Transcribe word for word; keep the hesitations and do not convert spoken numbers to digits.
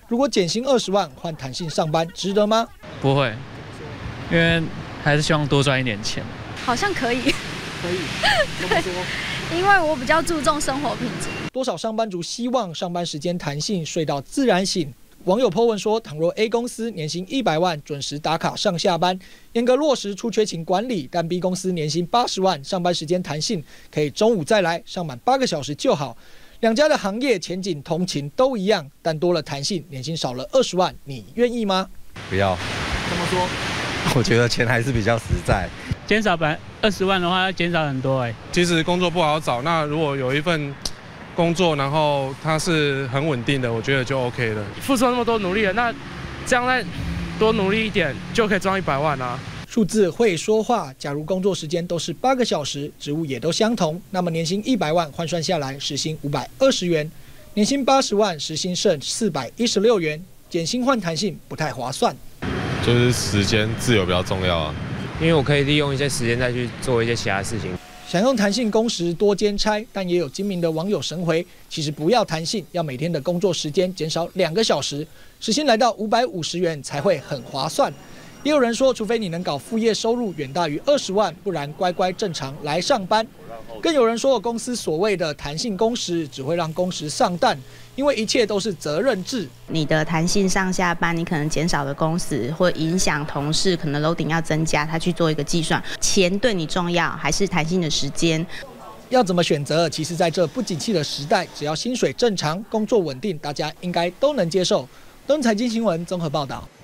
如果减薪二十万换弹性上班，值得吗？ 不会，因为还是希望多赚一点钱。 好像可以， 可以，怎么说？ 因为我比较注重生活品质。 多少上班族希望上班时间弹性，睡到自然醒？网友 po 文说，倘若 A 公司年薪一百万，准时打卡上下班，严格落实出缺勤管理，但 B 公司年薪八十万，上班时间弹性，可以中午再来，上满八个小时就好。两家的行业前景同情都一样，但多了弹性，年薪少了二十万，你愿意吗？ 不要。 怎么说？ 我觉得钱还是比较实在。 减少百二十万的话，要减少很多哎、欸。 其实工作不好找，那如果有一份工作，然后它是很稳定的，我觉得就 OK 了。 付出那么多努力了，那这样再多努力一点，就可以赚一百万啊！ 数字会说话。假如工作时间都是八个小时，职务也都相同，那么年薪一百万换算下来，时薪五百二十元；年薪八十万，时薪剩四百一十六元。减薪换弹性不太划算。 就是时间自由比较重要啊， 因为我可以利用一些时间再去做一些其他事情。 想用弹性工时多兼差，但也有精明的网友神回，其实不要弹性，要每天的工作时间减少两个小时，时薪来到五百五十元才会很划算。也有人说，除非你能搞副业收入远大于二十万，不然乖乖正常来上班。更有人说，公司所谓的弹性工时只会让工时上当，因为一切都是责任制。 你的弹性上下班，你可能减少了工时，或影响同事可能 loading 要增加，他去做一个计算，钱对你重要还是弹性的时间？ 要怎么选择？其实在这不景气的时代，只要薪水正常、工作稳定，大家应该都能接受。东财经新闻综合报道。